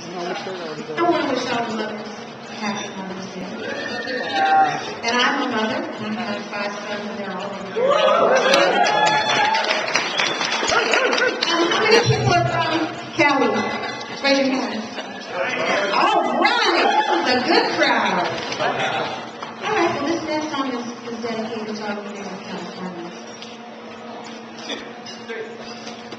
I want to wish all the mothers a happy Mother's Day. And I'm a mother, and I have 5 sons, and they're all in how many people are from Cali? Raise your hand. All right, this is a good crowd. All right, well, this next song is dedicated to all the people in California.